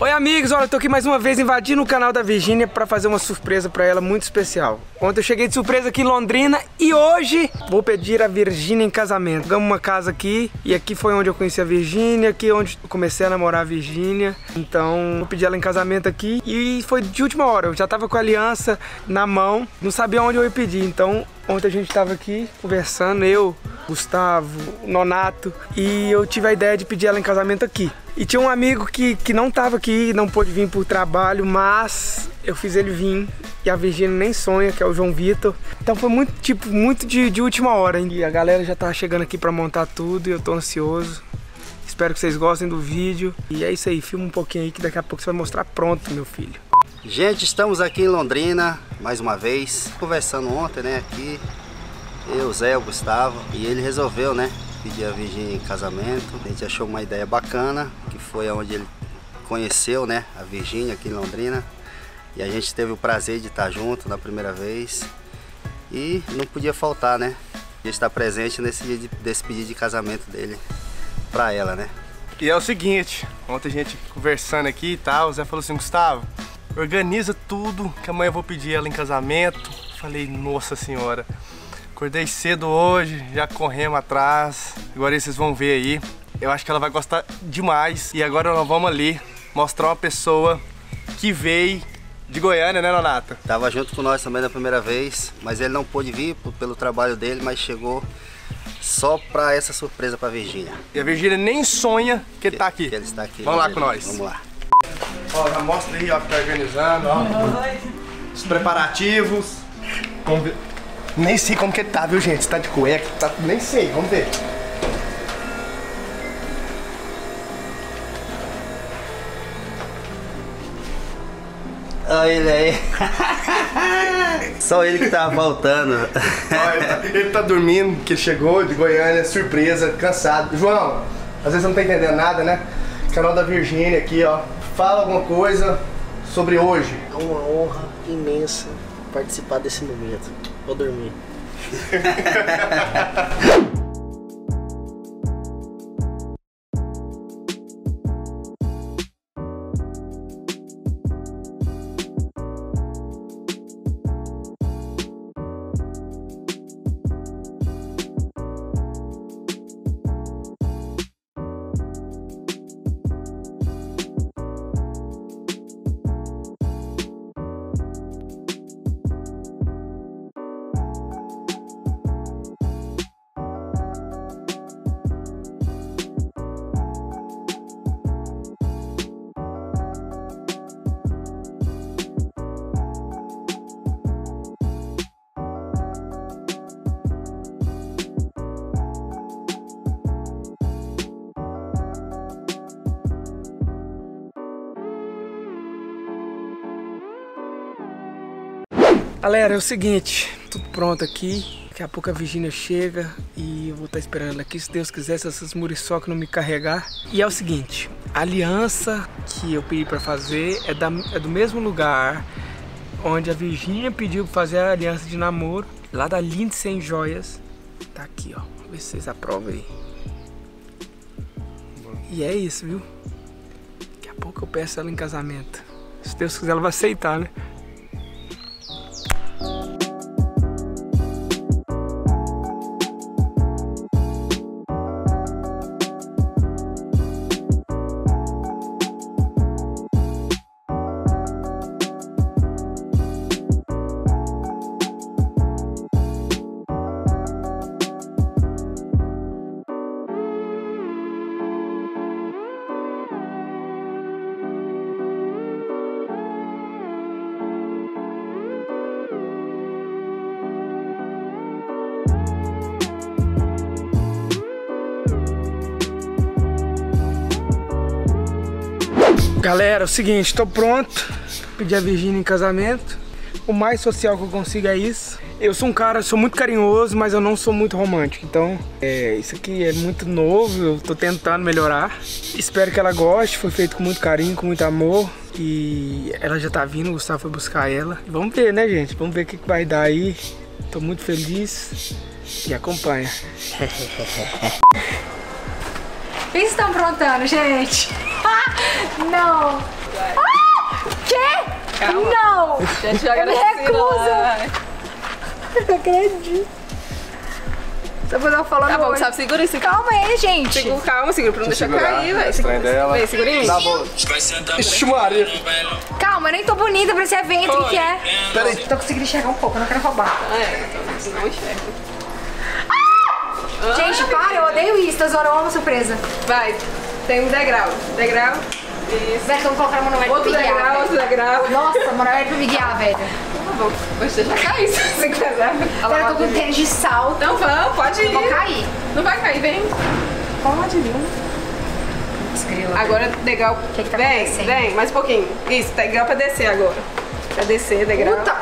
Oi amigos, olha, eu tô aqui mais uma vez invadindo o canal da Virgínia pra fazer uma surpresa pra ela muito especial. Ontem eu cheguei de surpresa aqui em Londrina e hoje vou pedir a Virgínia em casamento. Pegamos uma casa aqui e aqui foi onde eu conheci a Virgínia, aqui onde eu comecei a namorar a Virgínia. Então vou pedir ela em casamento aqui e foi de última hora, eu já tava com a aliança na mão, não sabia onde eu ia pedir, então ontem a gente tava aqui conversando, eu, Gustavo, Nonato, e eu tive a ideia de pedir ela em casamento aqui. E tinha um amigo que não tava aqui, não pôde vir por trabalho, mas eu fiz ele vir e a Virgínia nem sonha, que é o João Vitor. Então foi muito de última hora, hein? E a galera já tá chegando aqui pra montar tudo e eu tô ansioso. Espero que vocês gostem do vídeo. E é isso aí, filma um pouquinho aí que daqui a pouco você vai mostrar pronto, meu filho. Gente, estamos aqui em Londrina, mais uma vez, conversando ontem, né, aqui, eu, Zé, o Gustavo, e ele resolveu, né, pedir a Virgínia em casamento. A gente achou uma ideia bacana, que foi onde ele conheceu, né, a Virgínia aqui em Londrina, e a gente teve o prazer de estar junto na primeira vez, e não podia faltar, né, de estar presente nesse dia desse pedido de casamento dele pra ela, né. E é o seguinte, ontem a gente conversando aqui e tal, o Zé falou assim: Gustavo, organiza tudo, que amanhã eu vou pedir ela em casamento. Falei, nossa senhora, acordei cedo hoje, já corremos atrás. Agora vocês vão ver aí. Eu acho que ela vai gostar demais. E agora nós vamos ali mostrar uma pessoa que veio de Goiânia, né, Nonato? Tava junto com nós também na primeira vez, mas ele não pôde vir pelo trabalho dele, mas chegou só pra essa surpresa pra Virgínia. E a Virgínia nem sonha que ele tá aqui. Que ele está aqui. Vamos lá com nós. Vamos lá. Ó, já mostra aí, ó, que tá organizando, ó. Os preparativos. Vamos ver. Nem sei como que ele tá, viu, gente? Se tá de cueca, tá... nem sei, vamos ver. Olha ele aí. Só ele que tava faltando. Ó, ele tá dormindo, que chegou de Goiânia, surpresa, cansado. João, às vezes você não tá entendendo nada, né? Canal da Virgínia aqui, ó. Fala alguma coisa sobre hoje. É uma honra imensa participar desse momento. Vou dormir. Galera, é o seguinte, tudo pronto aqui. Daqui a pouco a Virgínia chega e eu vou estar esperando ela aqui, se Deus quiser, se essas muriçocas não me carregar. E é o seguinte, a aliança que eu pedi pra fazer é do mesmo lugar onde a Virgínia pediu pra fazer a aliança de namoro, lá da Lindsay Joias. Tá aqui, ó, vamos ver se vocês aprovam aí. E é isso, viu? Daqui a pouco eu peço ela em casamento. Se Deus quiser, ela vai aceitar, né? Galera, é o seguinte, tô pronto. Pedi a Virgínia em casamento. O mais social que eu consigo é isso. Eu sou um cara, sou muito carinhoso, mas eu não sou muito romântico. Então, isso aqui é muito novo, eu tô tentando melhorar. Espero que ela goste, foi feito com muito carinho, com muito amor. E ela já tá vindo, o Gustavo foi buscar ela. Vamos ver, né, gente? Vamos ver o que vai dar aí. Tô muito feliz. E acompanha. O que vocês estão aprontando, gente? Não! Calma. Não! Gente, Eu me recuso. Eu não acredito. Depois eu falo Tá bom, hoje. sabe? Segura isso aqui. Calma aí, gente. Calma, segura pra não deixar segurar, cair, velho. estranho dela. Vem, segura em mim. Tá bom. Ixi, Maria. Calma, eu nem tô bonita pra esse evento. O que é? Peraí. Tô conseguindo enxergar um pouco, eu não quero roubar. Então, não enxerga. Gente, para, eu odeio isso. Tô zoando, eu amo surpresa. Vai, tem um degrau. Degrau. Isso. Velho, vamos colocar a Manoel pra Outro me guiar. degrau, velho. outro degrau. Nossa, Manoel é pra me guiar, velho. Tá bom, vou te deixar cair se você quiser. Agora eu tô com tênis de salto. Não, vamos, pode ir. Vou cair. Não vai cair, vem. Pode vir. Esgrila. Agora, degrau. Que tá vem, acontecendo? vem, mais um pouquinho. Isso, degrau pra descer agora. Pra descer, degrau. Puta!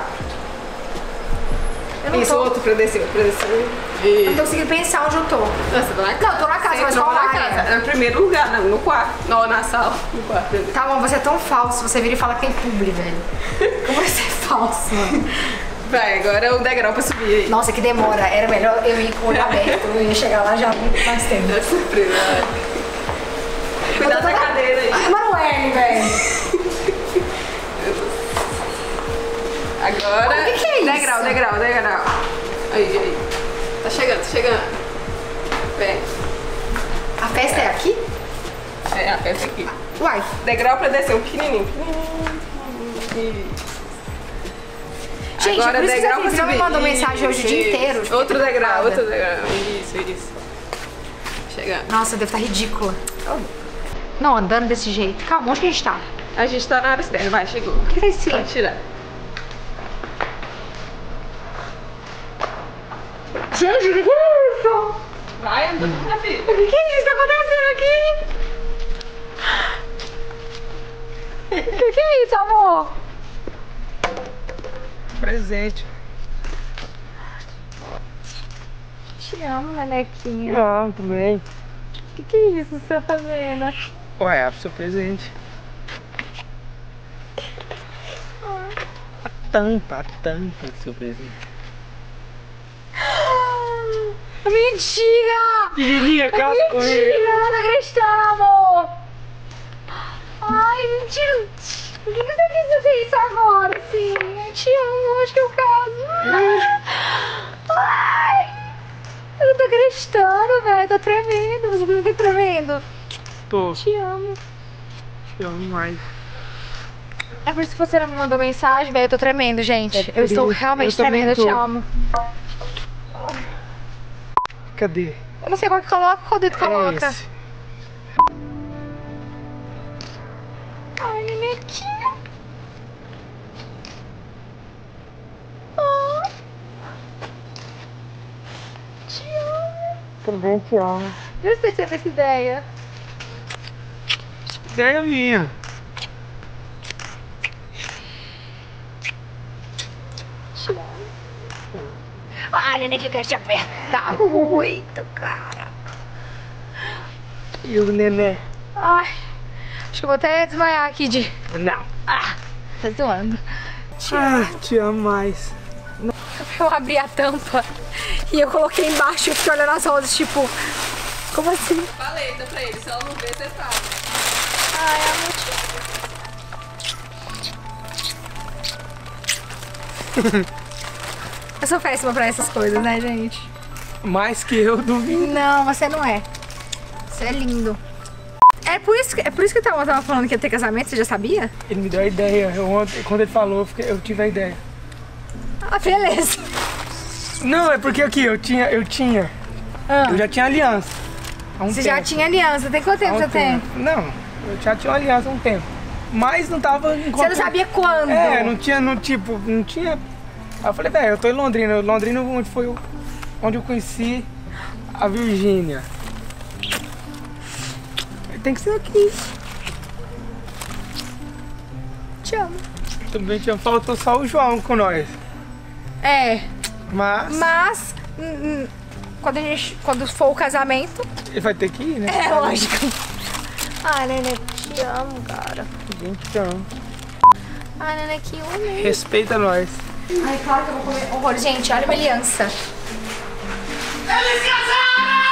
Eu não Isso, tô... outro pra descer, outro pra descer. Eu não tô conseguindo pensar onde eu tô. Nossa, tô na casa. Não, tô na casa, mas não qual na área? casa. É no primeiro lugar, não, no quarto. Não, na sala. No quarto. Tá bom, você é tão falso. Você vira e fala que tem publi, velho. Como você é falso, mano? Vai, agora é o degrau pra subir aí. Nossa, que demora. Era melhor eu ir com o olho aberto. Eu ia chegar lá já muito mais tempo. É surpresa. Cuidado da cadeira aí. Ai, Manoel, velho. Agora. O que é isso? Degrau, degrau, degrau. Aí. Tá chegando, tá chegando. Vem. A festa é aqui? É, a peça aqui. Uai. Degrau pra descer, um pequenininho. Gente, agora por isso que degrau pra você não me subir. mandou mensagem hoje o dia inteiro. Fiquei Outro degrau, preocupada. outro degrau. Isso. Chegando. Nossa, eu devo estar ridícula. Não, andando desse jeito. Calma, onde que a gente tá? A gente tá na área externa, vai, chegou. O que é isso? Pode tirar. Gente, o que é isso? Vai andando, minha filha. O que é isso que tá acontecendo aqui? O que é isso, amor? Presente. Te amo, Manequinha. Ah, tudo bem. O que é isso que você tá fazendo? Ué, é pro seu presente. A tampa do seu presente. Mentira! Pequenininha, cara. Mentira! Não tô acreditando, amor! Ai, mentira! Por que você quis fazer isso agora, assim? Eu te amo, acho que eu caso. Ai! Eu não tô acreditando, velho. Tô tremendo. Você não tá tremendo? Tô. Te amo. Te amo mais. É por isso que você não me mandou mensagem, velho. Eu tô tremendo, gente. Eu estou realmente Eu também tremendo. Eu te tô. amo. Cadê? Eu não sei qual que coloca, qual dedo coloca. Esse. Ai, Nenequinha. Te amo. Também te amo. De onde você teve essa ideia? Ideia minha. Te amo. Ai, Nenequinha, eu quero te apertar muito, cara. E o neném? Ai, acho que eu vou até desmaiar aqui de... Não. Ah, tá zoando. Te amo mais. Eu abri a tampa e eu coloquei embaixo e fiquei olhando as rosas, tipo... Como assim? Falei, dá pra ele. Se ela não ver, você sabe. Ai, amor. Eu sou péssima pra essas coisas, né, gente? Mais que eu duvido. Não, você não é. Você é lindo. É por isso que eu tava falando que ia ter casamento, você já sabia? Ele me deu a ideia. Ontem, quando ele falou, eu tive a ideia. Ah, beleza. Não, é porque aqui, eu já tinha aliança. Há um Você tempo. já tinha aliança. Tem quanto tempo Há um você tem? tempo. Não, eu já tinha uma aliança há um tempo. Mas não tava em Você não sabia quando? É, não tinha. Aí eu falei, velho, eu tô em Londrina. Londrina foi onde eu conheci a Virgínia. Tem que ser aqui. Te amo. Também tinha faltou só o João com nós. É, Mas quando for o casamento... ele vai ter que ir, né? É, lógico. Ai, Nenê, te amo, cara. Gente, te amo. Ai, Nenê, que homem. Respeita nós. Ai, claro que eu vou comer horror. Gente, olha a minha aliança. Eles casaram!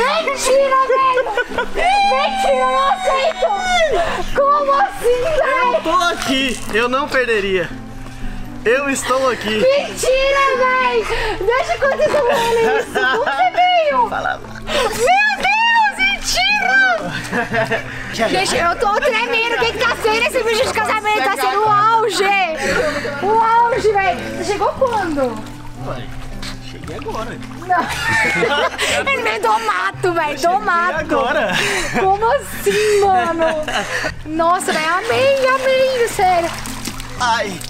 Mentira, velho! Mentira, eu não aceito! Como assim, velho? tô aqui, eu não perderia. Eu estou aqui. Mentira, véi! Deixa eu acontecer com isso. Como você veio? Meu Deus, mentira! Gente, eu tô tremendo. O que tá sendo esse vídeo de casamento? Tá sendo o auge! O auge, véi! Você chegou quando? Cheguei agora. Não. Ele veio do mato, velho. Do mato. Agora? Como assim, mano? Nossa, velho. Amei, sério. Ai.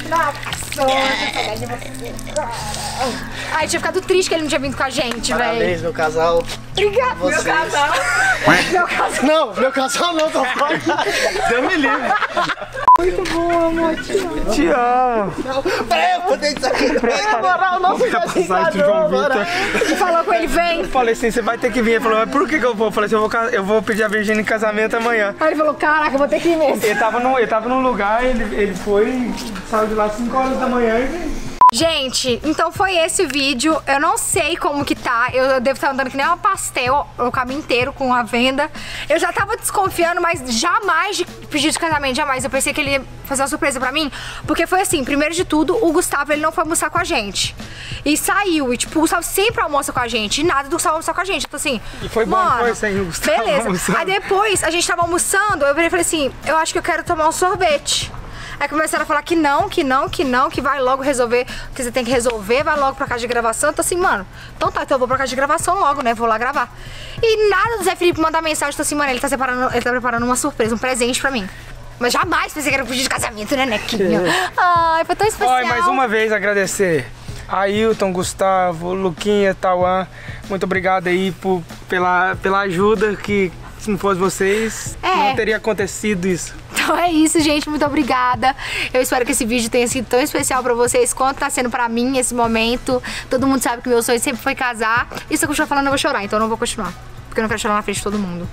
Ai, tinha ficado triste que ele não tinha vindo com a gente, velho. Parabéns, meu casal. Obrigada, Vocês. meu casal. Meu casal. Não, meu casal não, tô fora. Deus me livre. Muito bom, amor. Te amo. Peraí, eu botei isso aqui. Na moral, não fica assim, agora. Você falou com ele, vem. Eu falei assim, você vai ter que vir. Ele falou, mas por que eu vou? Eu falei assim, eu vou pedir a Virgínia em casamento amanhã. Aí ele falou, caraca, eu vou ter que ir mesmo. Ele tava num lugar, ele foi, saiu de lá 5 horas da manhã e veio. Gente, então foi esse o vídeo. Eu não sei como que tá. Eu devo estar andando que nem uma pastel o caminho inteiro com a venda. Eu já tava desconfiando, mas jamais de pedir de casamento, jamais. Eu pensei que ele ia fazer uma surpresa pra mim. Porque foi assim, primeiro de tudo, o Gustavo, ele não foi almoçar com a gente. E saiu, e tipo, o Gustavo sempre almoça com a gente. E nada do Gustavo almoçar com a gente. Então assim, E foi bom, mano, foi sem o Gustavo beleza. almoçando. Aí depois, a gente tava almoçando, eu falei assim, eu acho que eu quero tomar um sorvete. Aí começaram a falar que não, que vai logo resolver o que você tem que resolver, vai logo pra casa de gravação. Então assim, mano, então tá, então eu vou pra casa de gravação logo, né? Vou lá gravar. E nada do Zé Felipe mandar mensagem, então assim, mano, ele tá preparando uma surpresa, um presente pra mim. Mas jamais pensei que era um pedido de casamento, né, Nequinha? Ai, foi tão especial. Olha, mais uma vez agradecer a Ailton, Gustavo, Luquinha, Tauan. Muito obrigado aí pela ajuda, que se não fosse vocês, não teria acontecido isso. Então é isso, gente. Muito obrigada. Eu espero que esse vídeo tenha sido tão especial pra vocês quanto tá sendo pra mim esse momento. Todo mundo sabe que meu sonho sempre foi casar. E se eu continuar falando, eu vou chorar. Então eu não vou continuar. Porque eu não quero chorar na frente de todo mundo.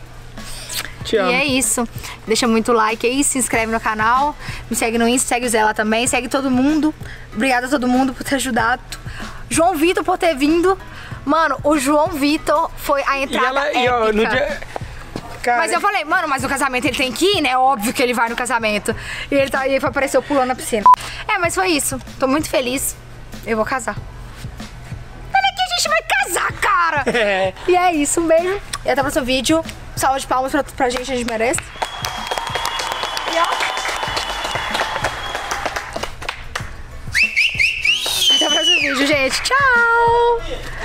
Te amo. E é isso. Deixa muito like aí, se inscreve no canal. Me segue no Insta, segue o Zé lá também. Segue todo mundo. Obrigada a todo mundo por ter ajudado. João Vitor por ter vindo. Mano, o João Vitor foi a entrada épica. No dia... Cara, Mas eu falei, mano, mas no casamento ele tem que ir, né? Óbvio que ele vai no casamento. E ele apareceu pulando na piscina. É, mas foi isso. Tô muito feliz. Eu vou casar. Olha que a gente vai casar, cara! É. E é isso, um beijo. E até o próximo vídeo. Salva de palmas pra gente, a gente merece. E ó. Até o próximo vídeo, gente. Tchau!